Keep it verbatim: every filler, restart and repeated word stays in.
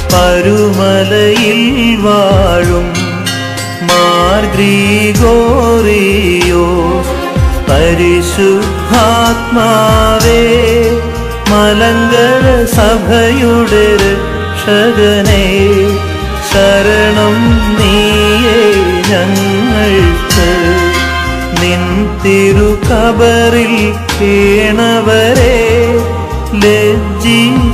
പരുമലയിൽ വാഴും മാർ ഗ്രിഗോറിയോസ് പരിശുദ്ധാത്മാവേ മലങ്കര സഭയുടെ രക്ഷകനേ ശരണം നീയേ ഞങ്ങൾക്ക് നിൻ തിരുകബറിൽ വീണവരെ ലജ്ജിക്കരുതേ